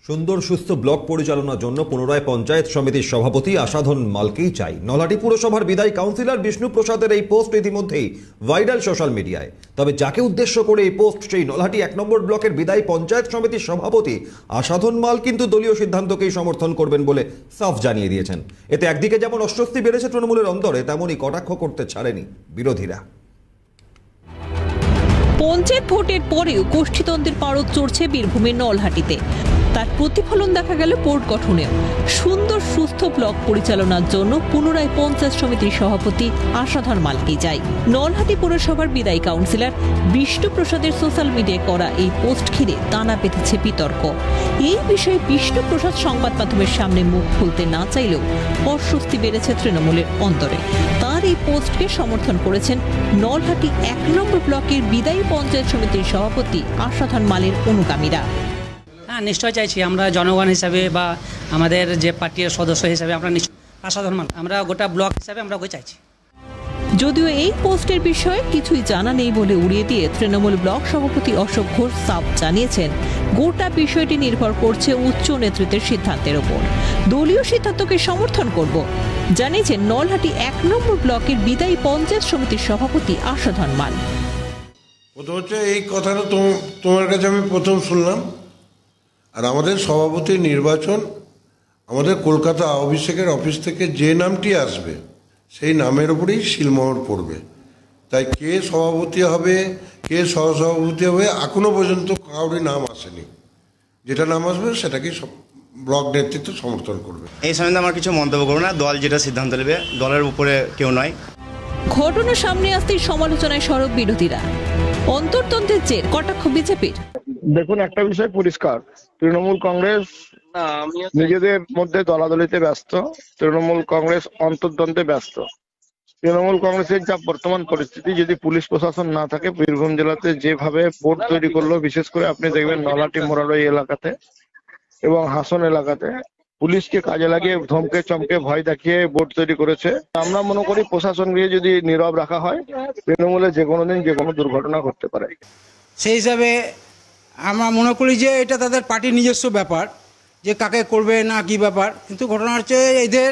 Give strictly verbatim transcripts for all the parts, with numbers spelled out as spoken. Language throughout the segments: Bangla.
সুন্দর সুস্থ ব্লক পরিচালনার জন্য পুনরায় পঞ্চায়েত সমিতির সভাপতি আশাধন মালকেই চাই। নলহাটি পুরসভার বিদায়ী কাউন্সিলর বিষ্ণু প্রসাদের এই পোস্ট ইতিমধ্যেই ভাইরাল সোশ্যাল মিডিয়ায়। তবে যাকে উদ্দেশ্য করে এই পোস্ট, সেই নলহাটি এক নম্বর ব্লকের বিদায়ী পঞ্চায়েত সমিতির সভাপতি আশাধন মাল কিন্তু দলীয় সিদ্ধান্তকেই সমর্থন করবেন বলে সাফ জানিয়ে দিয়েছেন। এতে একদিকে যেমন অস্বস্তি বেড়েছে তৃণমূলের অন্তরে, তেমনই কটাক্ষ করতে ছাড়েনি বিরোধীরা। পঞ্চায়েত ভোটের পরেও গোষ্ঠীতন্ত্রের পারদ চড়ছে বীরভূমের নলহাটিতে। তার প্রতিফলন দেখা গেল বোর্ড গঠনেও। সুন্দর সুস্থ ব্লক পরিচালনার জন্য পুনরায় পঞ্চায়েত সমিতির সভাপতি আশাধন মালকেই চাই। নলহাটি পৌরসভার বিদায়ী কাউন্সিলর বিষ্ণু প্রসাদের সোশ্যাল মিডিয়ায় করা এই পোস্ট ঘিরে দানা বেঁধেছে বিতর্ক। এই বিষয়ে বিষ্ণু প্রসাদ সংবাদ মাধ্যমের সামনে মুখ খুলতে না চাইলেও অস্বস্তি বেড়েছে তৃণমূলের অন্তরে। তার এই পোস্টকে সমর্থন করেছেন নলহাটি এক নম্বর ব্লকের বিদায়ী পঞ্চায়েত সমিতির সভাপতি আশাধন মালের অনুগামীরা। হ্যাঁ, নিশ্চয় চাইছি। আমরা জনগণ হিসাবে বা আমাদের যে পার্টির সদস্য হিসাবে আমরা নিশ্চয় আশাধন মাল, আমরা গোটা ব্লক হিসাবে আমরা ওকে চাইছি। যদিও এই পোস্টের বিষয়ে কিছুই জানা নেই বলে উড়িয়ে দিয়ে তৃণমূল ব্লক সভাপতি অশোক ঘোষ সাফ জানিয়েছেন, গোটা বিষয়টি নির্ভর করছে উচ্চ নেতৃত্বের সিদ্ধান্তের ওপর। দলীয় সিদ্ধান্তকে সমর্থন করব জানিয়েছেন নলহাটি এক নম্বর ব্লকের বিদায়ী পঞ্চায়েত সমিতির সভাপতি আশাধন মাল। প্রথম হচ্ছে এই কথাটা তোমার কাছে আমি প্রথম শুনলাম। আর আমাদের সভাপতি নির্বাচন আমাদের কলকাতা অভিষেকের অফিস থেকে যে নামটি আসবে সেই নামের উপরেই শিলমোহর পড়বে। তাই কে সভাপতি হবে, কে সহসভাপতি হবে, এখনো পর্যন্ত কারোরই নাম আসেনি। যেটা নাম আসবে সেটাকেই সব ব্লক নেতৃত্ব সমর্থন করবে। এই সম্বন্ধে আমার কিছু মন্তব্য করবো না। দল যেটা সিদ্ধান্ত নেবে, দলের উপরে কেউ নয়। ঘটনা সামনে আসতেই সমালোচনায় সরব বিরোধীরা। অন্তর্তন্ত্রের জের কটাক্ষ বিজেপির। দেখুন, একটা বিষয় পরিষ্কার, তৃণমূল কংগ্রেস নিজেদের মধ্যে দলাদলিতে ব্যস্ত, তৃণমূল কংগ্রেস অন্তর্দ্বন্দ্বে ব্যস্ত। তৃণমূল কংগ্রেসের যা বর্তমান পরিস্থিতি, যদি পুলিশ প্রশাসন না থাকে, বীরভূম জেলাতে যেভাবে বোর্ড তৈরি করলো, বিশেষ করে আপনি দেখবেন নলহাটি মোরারই এলাকাতে এবং হাসন এলাকাতে পুলিশকে কাজে লাগিয়ে ধমকে চমকে ভয় দেখিয়ে বোর্ড তৈরি করেছে। আমরা মনে করি প্রশাসনকে যদি নীরব রাখা হয়, তৃণমূলে যে কোনো দিন যে কোনো দুর্ঘটনা ঘটতে পারে। সেই হিসাবে আমরা মনে করি যে এটা তাদের পার্টির নিজস্ব ব্যাপার, যে কাকে করবে না কি ব্যাপার। কিন্তু ঘটনা হচ্ছে এদের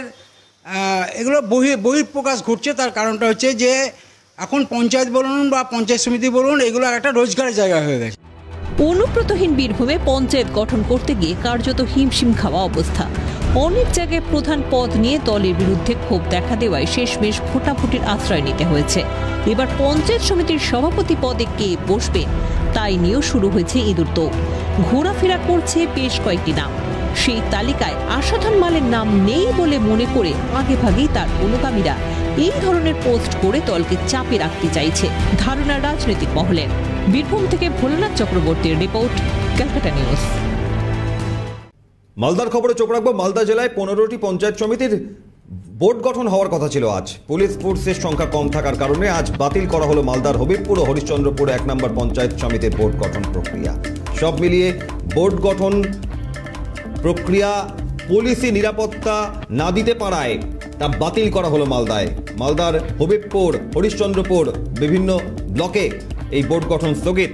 এগুলো বহি বহিঃপ্রকাশ ঘটছে। তার কারণটা হচ্ছে যে এখন পঞ্চায়েত বলুন বা পঞ্চায়েত সমিতি বলুন, এগুলো একটা রোজগারের জায়গা হয়ে গেছে। অনুব্রতহীন বীরভূমে পঞ্চায়েত গঠন করতে গিয়ে কার্যত হিমশিম খাওয়া অবস্থা। অনেক জায়গায় প্রধান পদ নিয়ে দলের বিরুদ্ধে ক্ষোভ দেখা দেওয়ায় শেষমেশ ভোটাভুটির আশ্রয় নিতে হয়েছে। এবার পঞ্চায়েত সমিতির সভাপতি পদে কে বসবে তাই নিয়েও শুরু হয়েছে ইঁদুর দৌড়। ঘোরাফেরা করছে বেশ কয়েকটি নাম। সেই তালিকায় আশাধন মালের নাম নেই বলে মনে করে আগেভাগেই তার অনুগামীরা এই ধরনের পোস্ট করে দলকে চাপে রাখতে চাইছে, ধারণা রাজনৈতিক মহলের। বীরভূম থেকে ভোলানাথ চক্রবর্তীর রিপোর্ট, ক্যালকাটা নিউজ। মালদার খবরে চোখ রাখবো। মালদা জেলায় পনেরোটি পঞ্চায়েত সমিতির বোর্ড গঠন হওয়ার কথা ছিল আজ। পুলিশ ফোর্সের সংখ্যা কম থাকার কারণে আজ বাতিল করা হলো মালদার হবিবপুর ও হরিশ্চন্দ্রপুর এক নম্বর পঞ্চায়েত সমিতির বোর্ড গঠন প্রক্রিয়া। সব মিলিয়ে বোর্ড গঠন প্রক্রিয়া পুলিশি নিরাপত্তা না দিতে পারায় তা বাতিল করা হলো মালদায়। মালদার হবিবপুর, হরিশ্চন্দ্রপুর বিভিন্ন ব্লকে এই বোর্ড গঠন স্থগিত।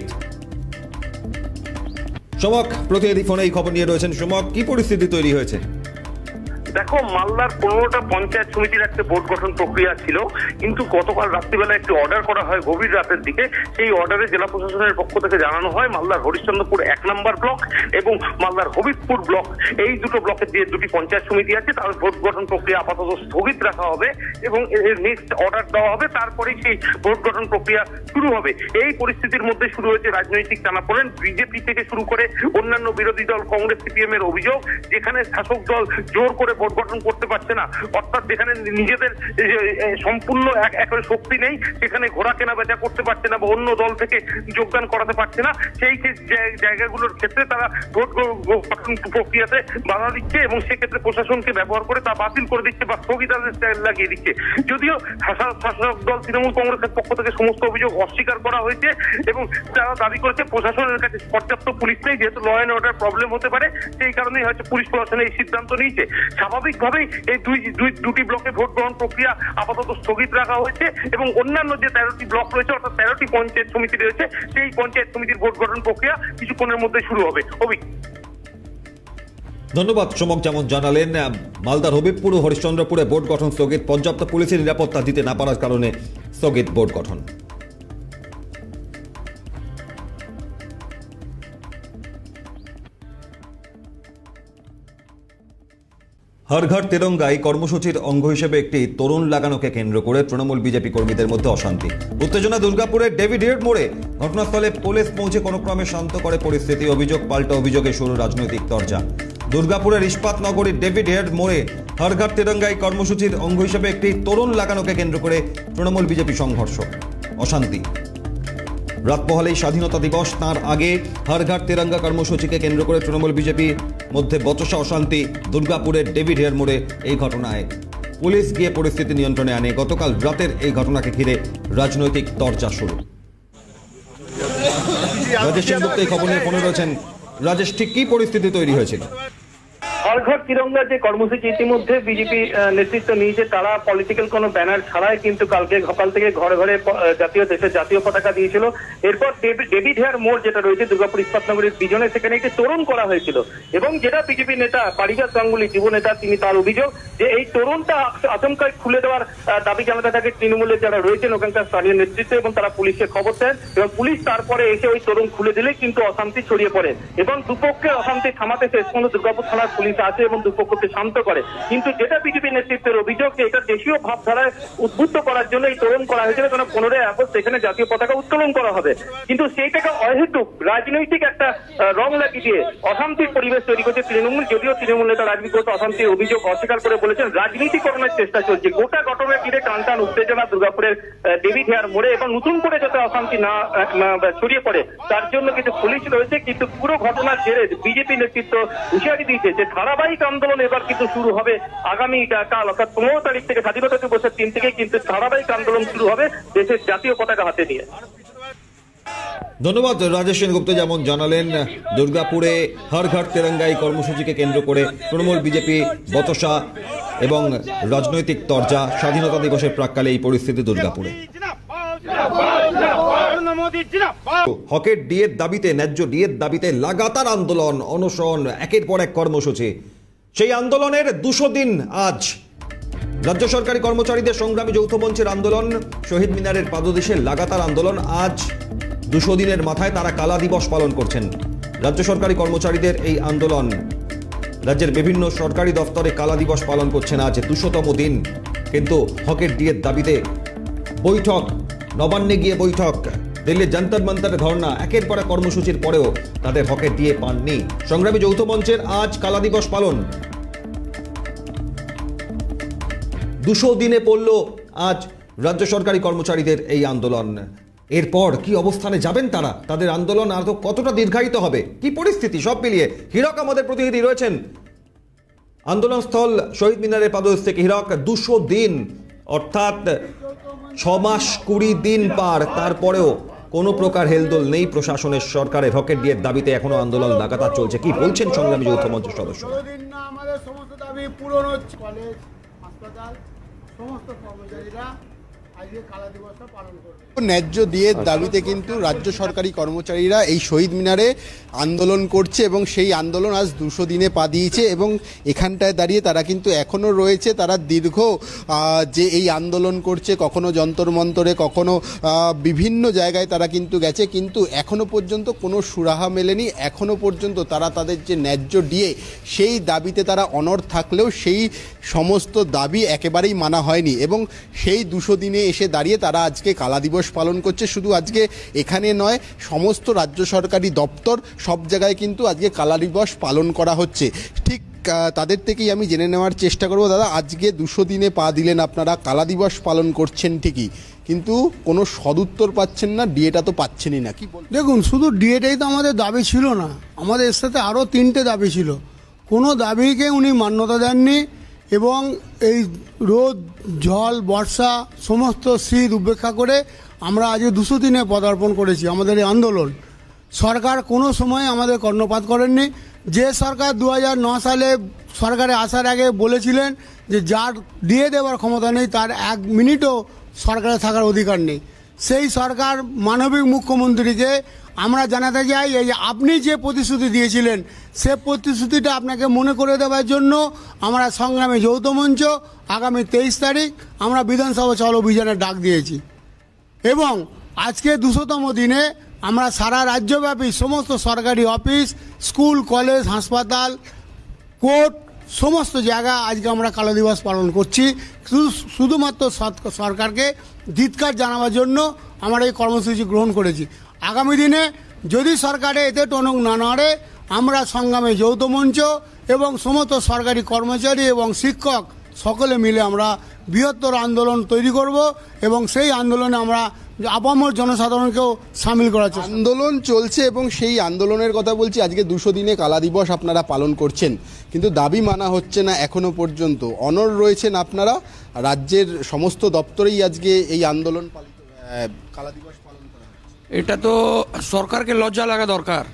সমক প্রতিনিধি ফোনে এই খবর নিয়ে রয়েছেন। সমক, কি পরিস্থিতি তৈরি হয়েছে? দেখো, মালদার পনেরোটা পঞ্চায়েত সমিতির একটা বোর্ড গঠন প্রক্রিয়া ছিল, কিন্তু গতকাল রাত্রিবেলা একটি অর্ডার করা হয় গভীর রাতের দিকে। সেই অর্ডারে জেলা প্রশাসনের পক্ষ থেকে জানানো হয় মালদার হরিশ্চন্দ্রপুর এক নম্বর ব্লক এবং মালদার হবিবপুর ব্লক, এই দুটো ব্লকের যে দুটি পঞ্চায়েত সমিতি আছে তার ভোট গঠন প্রক্রিয়া আপাতত স্থগিত রাখা হবে এবং এর নেক্সট অর্ডার দেওয়া হবে, তারপরেই সেই ভোট গঠন প্রক্রিয়া শুরু হবে। এই পরিস্থিতির মধ্যে শুরু হয়েছে রাজনৈতিক টানাপোড়েন। বিজেপি থেকে শুরু করে অন্যান্য বিরোধী দল কংগ্রেস, সিপিএম এর অভিযোগ, যেখানে শাসক দল জোর করে ভোট গঠন করতে পারছে না, অর্থাৎ যেখানে নিজেদের সম্পূর্ণ একবারে শক্তি নেই, সেখানে ঘোড়া কেনা বেচা করতে পারছে না বা অন্য দল থেকে যোগদান করাতে পারছে না, সেই জায়গাগুলোর ক্ষেত্রে তারা ভোট গঠন প্রক্রিয়াতে বাধা দিচ্ছে এবং সেক্ষেত্রে প্রশাসনকে ব্যবহার করে তা বাতিল করে দিচ্ছে বা স্থগিতাদেশ লাগিয়ে দিচ্ছে। যদিও শাসক দল তৃণমূল কংগ্রেসের পক্ষ থেকে সমস্ত অভিযোগ অস্বীকার করা হয়েছে এবং তারা দাবি করেছে প্রশাসনের কাছে পর্যাপ্ত পুলিশ নেই, যেহেতু ল অ্যান্ড অর্ডার প্রবলেম হতে পারে, সেই কারণেই হয়তো পুলিশ প্রশাসন এই সিদ্ধান্ত নিয়েছে। স্বাভাবিকভাবেই এই দুই দুটি ব্লকে ভোট গ্রহণ প্রক্রিয়া আপাতত স্থগিত রাখা হয়েছে এবং অন্যান্য যে তেরোটি ব্লক রয়েছে অর্থাৎ তেরোটি পঞ্চায়েত সমিতি রয়েছে, সেই পঞ্চায়েত সমিতির ভোট গঠন প্রক্রিয়া কিছুক্ষণের মধ্যে শুরু হবে। অভিক। ধন্যবাদ চমক। যেমন জানালেন, মালদার হবিবপুর ও হরিশ্চন্দ্রপুরে বোর্ড গঠন স্থগিত, পর্যাপ্ত পুলিশের নিরাপত্তা দিতে না পারার কারণে স্থগিত বোর্ড গঠন। হর ঘর তেরঙ্গাই কর্মসূচির অঙ্গ হিসেবে একটি তরুণ লাগানোকে কেন্দ্র করে তৃণমূল বিজেপি কর্মীদের মধ্যে অশান্তি, উত্তেজনা। দুর্গাপুরের ডেভিড হিয়ার্ড মোড়ে ঘটনাস্থলে পুলিশ পৌঁছে কোনো ক্রমে শান্ত করে পরিস্থিতি। অভিযোগ পাল্টা অভিযোগে শুরু রাজনৈতিক তরজা। দুর্গাপুরের ইস্পাত নগরীর ডেভিড হিয়ার্ড মোড়ে হর ঘর তেরঙ্গাই কর্মসূচির অঙ্গ হিসেবে একটি তরুণ লাগানোকে কেন্দ্র করে তৃণমূল বিজেপি সংঘর্ষ, অশান্তি। রাত পোহালেই স্বাধীনতা দিবস, তার আগে হর ঘর তেরঙ্গা কর্মসূচিকে কেন্দ্র করে তৃণমূল বিজেপির মধ্যে বচসা অশান্তি। দুর্গাপুরের ডেভিড হিয়ার্ড মোড়ে এই ঘটনায় পুলিশ গিয়ে পরিস্থিতি নিয়ন্ত্রণে আনে। গতকাল রাতের এই ঘটনাকে ঘিরে রাজনৈতিক তরজা শুরু। রাজেশ সেনগুপ্ত এই খবর নিয়ে ফোনে রয়েছেন। রাজেশ, ঠিক কি পরিস্থিতি তৈরি হয়েছিল? হর ঘর তিরঙ্গা যে কর্মসূচি ইতিমধ্যে বিজেপি নেতৃত্ব নিয়েছে, তারা পলিটিক্যাল কোনো ব্যানার ছাড়াই কিন্তু কালকে সকাল থেকে ঘরে ঘরে জাতীয় দেশের জাতীয় পতাকা দিয়েছিল। এরপর ডেভিড হেয়ার মোড় যেটা রয়েছে দুর্গাপুর ইস্পাতনগরীর বিজনে, সেখানে একটি তোরণ করা হয়েছিল এবং যেটা বিজেপি নেতা পারিজাত গাঙ্গুলি যুব নেতা, তিনি তার অভিযোগ যে এই তোরণটা আচমকায় খুলে দেওয়ার দাবি জানাতে থাকে তৃণমূলের যারা রয়েছেন ওখানকার স্থানীয় নেতৃত্ব, এবং তারা পুলিশকে খবর দেন এবং পুলিশ তারপরে এসে ওই তোরণ খুলে দিলে কিন্তু অশান্তি ছড়িয়ে পড়ে এবং দুপক্ষের অশান্তি থামাতে শেষ পর্যন্ত দুর্গাপুর থানার পুলিশ আছে এবং দুপক্ষকে শান্ত করে। কিন্তু যেটা বিজেপি নেতৃত্বের অভিযোগ যে এটা দেশীয় ভাবধারায় উদ্বুদ্ধ করার জন্য এই তোরণ করা হয়েছিল, কারণ পনেরোই আগস্ট সেখানে জাতীয় পতাকা উত্তোলন করা হবে, কিন্তু সেইটাকে অহেতুক রাজনৈতিক একটা রং লাগিয়ে দিয়ে অশান্তির পরিবেশ তৈরি করছে তৃণমূল। যদিও তৃণমূল নেতা রাজনীতি অশান্তির অভিযোগ অস্বীকার করে বলেছেন রাজনীতিকরণের চেষ্টা চলছে। গোটা ঘটনার ঘিরে টান টান উত্তেজনা দুর্গাপুরের ডেভিড হেয়ার মোড়ে এবং নতুন করে যাতে অশান্তি না ছড়িয়ে পড়ে তার জন্য কিন্তু পুলিশ রয়েছে। কিন্তু পুরো ঘটনার জেরে বিজেপি নেতৃত্ব হুঁশিয়ারি দিয়েছে যে ধারাবাহিক আন্দোলন এবার কিন্তু শুরু হবে আগামী কাল অর্থাৎ পনেরো তারিখ থেকে, স্বাধীনতা দিবসের তিন থেকে কিন্তু ধারাবাহিক আন্দোলন শুরু হবে দেশের জাতীয় পতাকা হাতে নিয়ে। ধন্যবাদ রাজেশ সেনগুপ্ত। যেমন জানালেন, দুর্গাপুরে হর ঘর তেরঙ্গাই কর্মসূচিকে কেন্দ্র করে তৃণমূল বিজেপি বচসা এবং রাজনৈতিক তরজা। স্বাধীনতা দিবসের প্রাক্কালে এই পরিস্থিতি দুর্গাপুরে। হকের ডিএর দাবিতে, ন্যায্য ডিএর দাবিতে লাগাতার আন্দোলন, অনশন, একের পর এক কর্মসূচি। সেই আন্দোলনের দুশো দিন আজ। রাজ্য সরকারি কর্মচারীদের সংগ্রামী যৌথ মঞ্চের আন্দোলন, শহীদ মিনারের পাদদেশে লাগাতার আন্দোলন। আজ দুশো দিনের মাথায় তারা কালা দিবস পালন করছেন। রাজ্য সরকারি কর্মচারীদের এই আন্দোলন, রাজ্যের বিভিন্ন সরকারি দফতরে কালা দিবস পালন করছেন আজ দুশোতম দিন। কিন্তু হকের ডিএর দাবিতে বৈঠক, নবান্নে গিয়ে বৈঠক, দিল্লির যন্তর মন্তর ধর্ণা, একের পর এক কর্মসূচির পরেও তাদের হকের ডিএ পাননি। সংগ্রামী যৌথ মঞ্চের আজ কালা দিবস পালন। দুশো দিনে পড়ল আজ রাজ্য সরকারি কর্মচারীদের এই আন্দোলন। এরপর কি অবস্থানে যাবেন তারা? তাদের আন্দোলন আর তো কতটা দীর্ঘায়িত হবে? কি পরিস্থিতি? সব মিলিয়ে হিরক আমাদের প্রতিনিধি রয়েছেন আন্দোলনস্থল শহীদ মিনারের পাদদেশ থেকে। হিরক, দুশো দিন অর্থাৎ ছ মাস কুড়ি দিন পার, তারপরেও কোনো প্রকার হেলদোল নেই প্রশাসনের। সরকারের হকের ডিএর দাবিতে এখনো আন্দোলন লাগাতার চলছে। কি বলছেন সংগ্রামী যৌথ মঞ্চের সদস্য? আমাদের সমস্ত দাবি পূরণ হচ্ছে। কলেজ, হাসপাতাল, সমস্ত কর্মচারীরা আজকে কালা দিবসটা পালন করবে। ন্যায্য ডিএর দাবিতে কিন্তু রাজ্য সরকারি কর্মচারীরা এই শহীদ মিনারে আন্দোলন করছে এবং সেই আন্দোলন আজ দুশো দিনে পা দিয়েছে এবং এখানটায় দাঁড়িয়ে তারা কিন্তু এখনও রয়েছে। তারা দীর্ঘ যে এই আন্দোলন করছে, কখনো যন্তর মন্তরে, কখনো বিভিন্ন জায়গায় তারা কিন্তু গেছে, কিন্তু এখনো পর্যন্ত কোনো সুরাহা মেলেনি। এখনো পর্যন্ত তারা তাদের যে ন্যায্য ডিএ সেই দাবিতে তারা অনড় থাকলেও সেই সমস্ত দাবি একেবারেই মানা হয়নি এবং সেই দুশো দিনে এসে দাঁড়িয়ে তারা আজকে কালা দিবস পালন করছে। শুধু আজকে এখানে নয়, সমস্ত রাজ্য সরকারি দপ্তর সব জায়গায় কিন্তু আজকে কালা দিবস পালন করা হচ্ছে। ঠিক তাদের থেকেই আমি জেনে নেওয়ার চেষ্টা করব। দাদা, আজকে দুশো দিনে পা দিলেন, আপনারা কালা দিবস পালন করছেন ঠিকই, কিন্তু কোনো সদুত্তর পাচ্ছেন না, ডিএটা তো পাচ্ছেনই না। কি দেখুন, শুধু ডিএটাই তো আমাদের দাবি ছিল না, আমাদের এর সাথে আরও তিনটে দাবি ছিল। কোনো দাবিকে উনি মান্যতা দেননি এবং এই রোদ, জল, বর্ষা, সমস্ত শীত উপেক্ষা করে আমরা আজকে দুশো দিনে পদার্পণ করেছি আমাদের এই আন্দোলন। সরকার কোনো সময় আমাদের কর্ণপাত করেননি। যে সরকার দু হাজার ন সালে সরকারে আসার আগে বলেছিলেন যে যার দিয়ে দেওয়ার ক্ষমতা নেই তার এক মিনিটও সরকারে থাকার অধিকার নেই, সেই সরকার মানবিক মুখ্যমন্ত্রীকে আমরা জানাতে চাই এই যে আপনি যে প্রতিশ্রুতি দিয়েছিলেন সে প্রতিশ্রুতিটা আপনাকে মনে করে দেওয়ার জন্য আমরা সংগ্রামী যৌথ মঞ্চ আগামী তেইশ তারিখ আমরা বিধানসভা চল অভিযানের ডাক দিয়েছি এবং আজকে দুশোতম দিনে আমরা সারা রাজ্যব্যাপী সমস্ত সরকারি অফিস স্কুল কলেজ হাসপাতাল কোর্ট সমস্ত জায়গা আজকে আমরা কালো দিবস পালন করছি শুধু শুধুমাত্র সরকারকে ধিক্কার জানাবার জন্য আমরা এই কর্মসূচি গ্রহণ করেছি আগামী দিনে যদি সরকারে এতে টনক না নাড়ে আমরা সংগ্রামে যৌথ মঞ্চ এবং সমস্ত সরকারি কর্মচারী এবং শিক্ষক সকলে মিলে আমরা বৃহত্তর আন্দোলন তৈরি করব এবং সেই আন্দোলনে আমরা আপামর জনসাধারণকেও সামিল করার চেষ্টা আন্দোলন চলছে এবং সেই আন্দোলনের কথা বলছি আজকে দুশো দিনে কালা দিবস আপনারা পালন করছেন কিন্তু দাবি মানা হচ্ছে না এখনো পর্যন্ত অনড় রয়েছেন আপনারা রাজ্যের সমস্ত দপ্তরেই আজকে এই আন্দোলন পালিত কালা দিবস পালন করা হচ্ছে এটা তো সরকারকে লজ্জা লাগা দরকার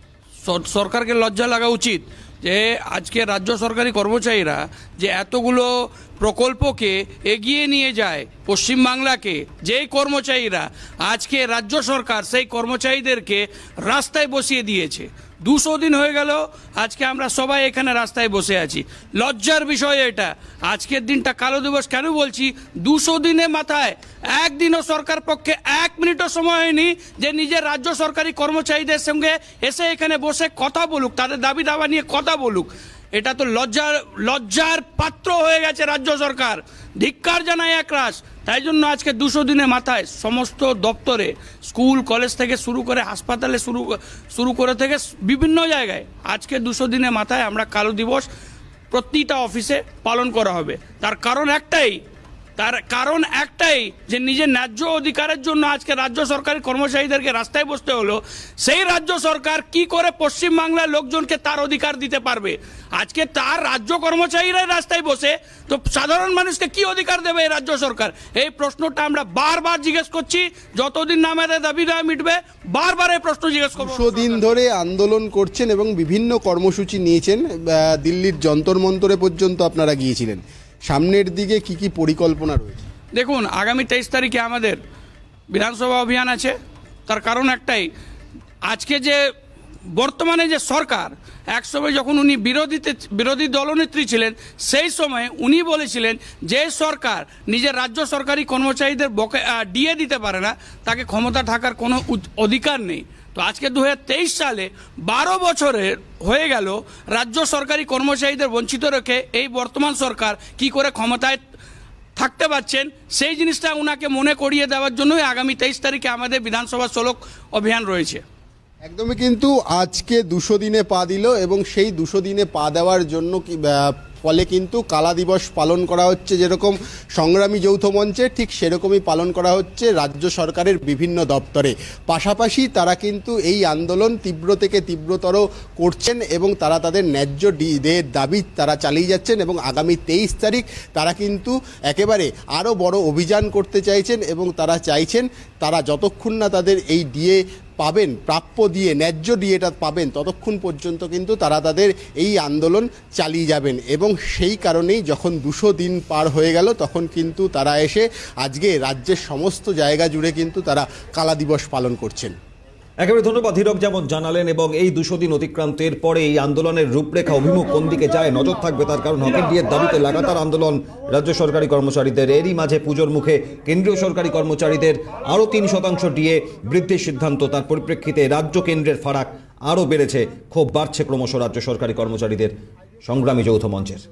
সরকারকে লজ্জা লাগা উচিত যে আজকে রাজ্য সরকারি কর্মচারীরা যে এতগুলো প্রকল্পকে এগিয়ে নিয়ে যায় পশ্চিমবাংলাকে যেই কর্মচারীরা আজকে রাজ্য সরকার সেই কর্মচারীদেরকে রাস্তায় বসিয়ে দিয়েছে দুশো দিন হয়ে গেল আজকে আমরা সবাই এখানে রাস্তায় বসে আছি লজ্জার বিষয় এটা আজকের দিনটা কালো দিবস কেন বলছি দুশো দিনে মাথায় একদিনও সরকার পক্ষে এক মিনিটও সময় হয়নি যে নিজের রাজ্য সরকারি কর্মচারীদের সঙ্গে এসে এখানে বসে কথা বলুক তাদের দাবি দাবা নিয়ে কথা বলুক এটা তো লজ্জার লজ্জার পাত্র হয়ে গেছে রাজ্য সরকার ধিক্কার জানায় একরাশ তাই জন্য আজকে দুশো দিনে মাথায় সমস্ত দপ্তরে স্কুল কলেজ থেকে শুরু করে হাসপাতালে শুরু শুরু করে থেকে বিভিন্ন জায়গায় আজকে দুশো দিনে মাথায় আমরা কালো দিবস প্রতিটা অফিসে পালন করা হবে তার কারণ একটাই তার কারণ একটাই যে নিজের ন্যায্য অধিকারের জন্য আজকে রাজ্য সরকারি কর্মচারীদেরকে রাস্তায় বসতে হলো সেই রাজ্য সরকার কি করে পশ্চিমবাংলার লোকজনকে তার অধিকার দিতে পারবে আজকে তার রাজ্য কর্মচারীরা রাস্তায় বসে তো সাধারণ মানুষকে কি অধিকার দেবে এই রাজ্য সরকার এই প্রশ্নটা আমরা বারবার জিজ্ঞেস করছি যতদিন না আমাদের দাবি না মিটবে বারবার এই প্রশ্ন জিজ্ঞেস করব দুশো দিন ধরে আন্দোলন করছেন এবং বিভিন্ন কর্মসূচি নিয়েছেন দিল্লির যন্তর মন্তরে পর্যন্ত আপনারা গিয়েছিলেন সামনের দিকে কি কি পরিকল্পনা রয়েছে দেখুন আগামী তেইশ তারিখে আমাদের বিধানসভা অভিযান আছে তার কারণ একটাই আজকে যে বর্তমানে যে সরকার একসময় যখন উনি বিরোধীতে বিরোধী দলনেত্রী ছিলেন সেই সময় উনি বলেছিলেন যে সরকার নিজের রাজ্য সরকারি কর্মচারীদের বকে ডিএ দিতে পারে না তাকে ক্ষমতা থাকার কোনো অধিকার নেই তো আজকে দু হাজার তেইশ সালে বারো বছরের হয়ে গেল রাজ্য সরকারি কর্মচারীদের বঞ্চিত রেখে এই বর্তমান সরকার কি করে ক্ষমতায় থাকতে পারছেন সেই জিনিসটা ওনাকে মনে করিয়ে দেওয়ার জন্যই আগামী তেইশ তারিখে আমাদের বিধানসভা চলক অভিযান রয়েছে একদমই কিন্তু আজকে দুশো দিনে পা দিল এবং সেই দুশো দিনে পা দেওয়ার জন্য কি ফলে কিন্তু কালা দিবস পালন করা হচ্ছে যেরকম সংগ্রামী যৌথ মঞ্চে ঠিক সেরকমই পালন করা হচ্ছে রাজ্য সরকারের বিভিন্ন দপ্তরে পাশাপাশি তারা কিন্তু এই আন্দোলন তীব্র থেকে তীব্রতর করছেন এবং তারা তাদের ন্যায্য দাবি তারা চালিয়ে যাচ্ছেন এবং আগামী তেইশ তারিখ তারা কিন্তু একেবারে আরও বড় অভিযান করতে চাইছেন এবং তারা চাইছেন তারা যতক্ষণ না তাদের এই ডিএ পাবেন প্রাপ্য দিয়ে ন্যায্য ডিএটা পাবেন ততক্ষণ পর্যন্ত কিন্তু তারা তাদের এই আন্দোলন চালিয়ে যাবেন এবং সেই কারণেই যখন দুশো দিন পার হয়ে গেল তখন কিন্তু তারা এসে আজকে রাজ্যের সমস্ত জায়গা জুড়ে কিন্তু তারা কালা দিবস পালন করছেন একেবারে ধন্যবাদ হীরক যেমন জানালেন এবং এই দুশো দিন অতিক্রান্তের পরে এই আন্দোলনের রূপরেখা অভিমুখ কোন দিকে যায় নজর থাকবে তার কারণ হকের ডিএর দাবিতে লাগাতার আন্দোলন রাজ্য সরকারি কর্মচারীদের এরই মাঝে পুজোর মুখে কেন্দ্রীয় সরকারি কর্মচারীদের আরও তিন শতাংশ ডিএ বৃদ্ধির সিদ্ধান্ত তার পরিপ্রেক্ষিতে রাজ্য কেন্দ্রের ফারাক আরও বেড়েছে ক্ষোভ বাড়ছে ক্রমশ রাজ্য সরকারি কর্মচারীদের সংগ্রামী যৌথ মঞ্চের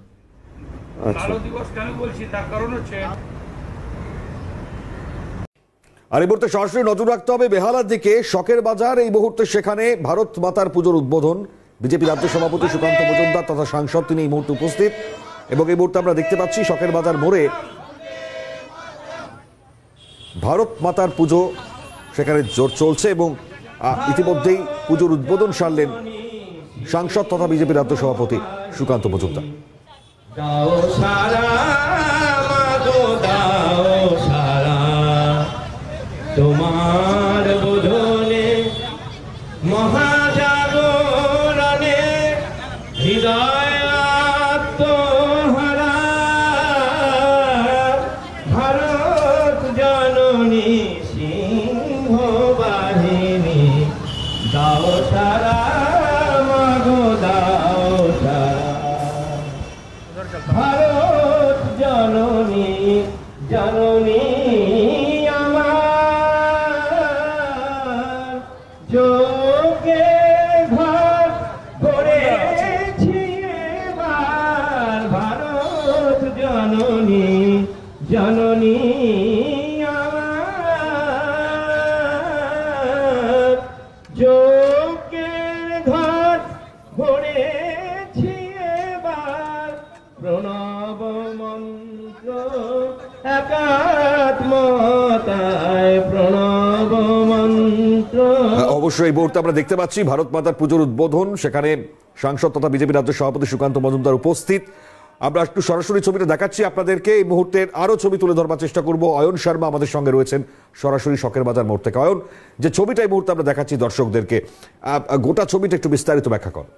আর এই মুহূর্তে সরাসরি নজর রাখতে হবে বেহালার দিকে শখের বাজার এই মুহূর্তে সেখানে ভারত মাতার পুজোর উদ্বোধন বিজেপি রাজ্য সভাপতি সুকান্ত মজুমদার তথা সাংসদ তিনি এই মুহূর্তে উপস্থিত এবং এই মুহূর্তে আমরা দেখতে পাচ্ছি শখের বাজার মোড়ে ভারত মাতার পুজো সেখানে জোর চলছে এবং ইতিমধ্যেই পুজোর উদ্বোধন সারলেন সাংসদ তথা বিজেপি রাজ্য সভাপতি সুকান্ত মজুমদার। তোমার বোধনে মহাজাগরণে হৃদয় আত্মহারা ভারত জননী সিংহ বাহিনী জননী জননী আমার যোগের ঘর ভরেছি এবার প্রণব মন্ত্র একাত্মতায় প্রণব মন্ত্র। অবশ্যই এই মুহূর্তে আমরা দেখতে পাচ্ছি ভারত মাতার পুজোর উদ্বোধন, সেখানে সাংসদ তথা বিজেপি রাজ্য সভাপতি সুকান্ত মজুমদার উপস্থিত। আমরা একটু সরাসরি ছবিটা দেখাচ্ছি আপনাদেরকে। এই মুহূর্তের আরো ছবি তুলে ধরবার চেষ্টা করব। অয়ন শর্মা আমাদের সঙ্গে রয়েছেন সরাসরি শখের বাজার মোড় থেকে। অয়ন, যে ছবিটা এই মুহূর্তে আমরা দেখাচ্ছি দর্শকদেরকে, গোটা ছবিটা একটু বিস্তারিত ব্যাখ্যা কর।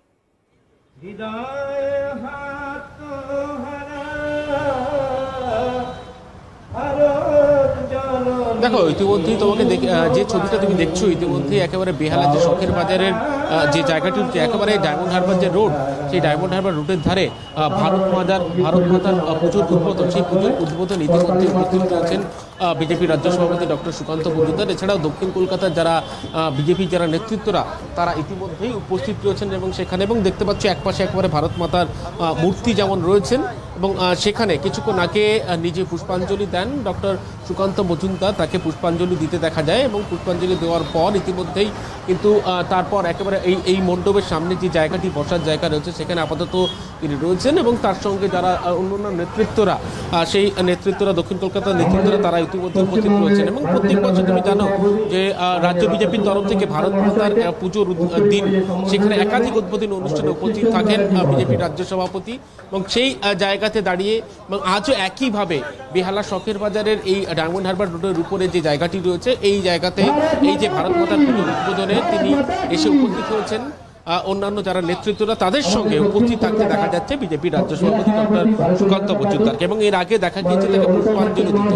দেখো, ইতিমধ্যেই তোমাকে যে ছবিটা তুমি দেখছো, ইতিমধ্যেই একেবারে বেহালা যে শখের বাজারের যে জায়গাটি একেবারে ডায়মন্ড হারবার যে রোড, সেই ডায়মন্ড হারবার রোডের ধারে ভারত মাতার ভারত মাতার পুজোর উদ্বোধন, সেই পুজোর উদ্বোধন ইতিমধ্যে উপস্থিত রয়েছেন বিজেপি রাজ্য সভাপতি ডক্টর সুকান্ত মজুমদার। এছাড়াও দক্ষিণ কলকাতার যারা বিজেপি যারা নেতৃত্বরা তারা ইতিমধ্যেই উপস্থিত রয়েছেন এবং সেখানে এবং দেখতে পাচ্ছি একপাশে একেবারে ভারত মাতার মূর্তি যেমন রয়েছেন এবং সেখানে কিছুক্ষণ আগে নিজে পুষ্পাঞ্জলি দেন ডক্টর সুকান্ত মজুমদার। তাকে পুষ্পাঞ্জলি দিতে দেখা যায় এবং পুষ্পাঞ্জলি দেওয়ার পর ইতিমধ্যেই কিন্তু তারপর একেবারে এই এই মণ্ডপের সামনে যে জায়গাটি বসার জায়গা রয়েছে সেখানে আপাতত তিনি রয়েছেন এবং তার সঙ্গে যারা অন্যান্য নেতৃত্বরা সেই নেতৃত্বরা দক্ষিণ কলকাতার নেতৃত্বরা তারা ইতিমধ্যে উপস্থিত রয়েছেন। এবং প্রত্যেক বছর তুমি জানো যে রাজ্য বিজেপির তরফ থেকে ভারত মাতার পুজোর দিন সেখানে একাধিক উদ্বোধনী অনুষ্ঠানে উপস্থিত থাকেন বিজেপির রাজ্য সভাপতি এবং সেই জায়গাতে দাঁড়িয়ে এবং আজও একইভাবে বেহালা শখের বাজারের এই ডায়মন্ড হারবার রোডের উপরে যে জায়গাটি রয়েছে এই জায়গাতে এই যে ভারত মাতার পুজোর উদ্বোধনে তিনি এসে উপস্থিত হয়েছেন। অন্যান্য যারা নেতৃত্বরা তাদের সঙ্গে উপস্থিত থাকতে দেখা যাচ্ছে বিজেপির রাজ্য সভাপতি ডক্টর সুকান্ত মজুমদারকে এবং এর আগে দেখা গিয়েছে তাকে পুষ্পাঞ্জলি দিতে।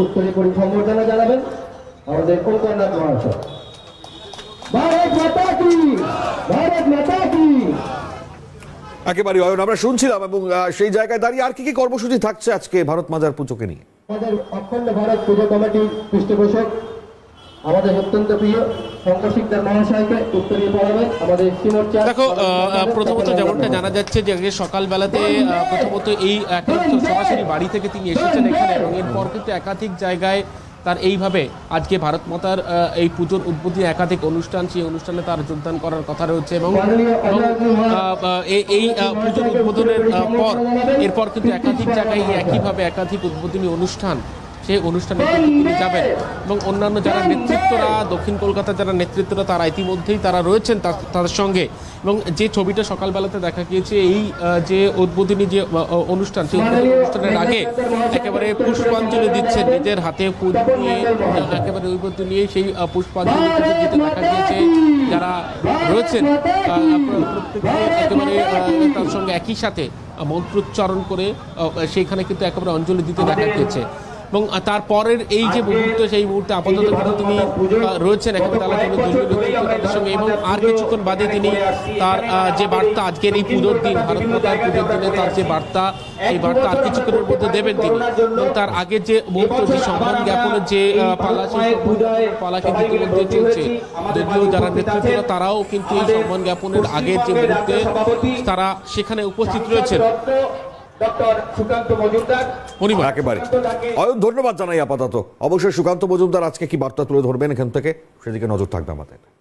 একেবারে অয়ন, আমরা শুনছিলাম এবং সেই জায়গায় দাঁড়িয়ে আর কি কি কর্মসূচি থাকছে আজকে ভারত মাতার পুজোকে নিয়ে? আমাদের অখণ্ড ভারত পুজো কমিটির পৃষ্ঠপোষক আমাদের অত্যন্ত প্রিয় শঙ্কর মহাশয়কে উত্তরীয় পড়াবেন আমাদের সিমোর্চা। দেখো, প্রথমত যেমনটা জানা যাচ্ছে যে সকালবেলাতে প্রথমত এই সরাসরি বাড়ি থেকে তিনি এসেছেন এখানে এবং এরপর কিন্তু একাধিক জায়গায় তার এইভাবে আজকে ভারত মাতার এই পুজোর উদ্বোধনী একাধিক অনুষ্ঠান, সেই অনুষ্ঠানে তার যোগদান করার কথা রয়েছে এবং এই পুজোর উদ্বোধনের পর এরপর কিন্তু একাধিক জায়গায় একইভাবে একাধিক উদ্বোধনী অনুষ্ঠান, সেই অনুষ্ঠানে তিনি যাবেন এবং অন্যান্য যারা নেতৃত্বরা দক্ষিণ কলকাতার যারা নেতৃত্বরা তারা ইতিমধ্যেই তারা রয়েছেন তাদের সঙ্গে। এবং যে ছবিটা সকালবেলাতে দেখা গিয়েছে এই যে উদ্বোধনী যে অনুষ্ঠান, সেই উদ্বোধনী অনুষ্ঠানের আগে একেবারে পুষ্পাঞ্জলি দিচ্ছেন নিজের হাতে ফুল নিয়ে, একেবারে উদ্বোধন নিয়ে সেই পুষ্পাঞ্জলি দিতে দেখা গিয়েছে যারা রয়েছেন একেবারে তার সঙ্গে একই সাথে মন্ত্রোচ্চারণ করে সেইখানে কিন্তু একেবারে অঞ্জলি দিতে দেখা গিয়েছে। এবং তারপরের এই যে মুহূর্ত, সেই মুহূর্তে আপাতত কিন্তু তিনি রয়েছেন একেবারে তাদের সঙ্গে এবং আর কিছুক্ষণ বাদে তিনি তার যে বার্তা আজকের এই পুজোর দিন ভারত মাতার পুজোর দিনে তার যে বার্তা, এই বার্তা আর কিছুক্ষণের মধ্যে দেবেন তিনি। এবং তার আগে যে মুহূর্ত, যে সম্মান জ্ঞাপনের যে পালা, সেই পালা কিন্তু ইতিমধ্যে চলছে। যদিও যারা নেতৃত্ব তারাও কিন্তু এই সম্মান জ্ঞাপনের আগের যে মুহূর্তে তারা সেখানে উপস্থিত রয়েছেন। একেবারে অয়ন, ধন্যবাদ জানাই আপাতত। অবশ্যই সুকান্ত মজুমদার আজকে কি বার্তা তুলে ধরবেন এখান থেকে সেদিকে নজর থাকবে আমাদের।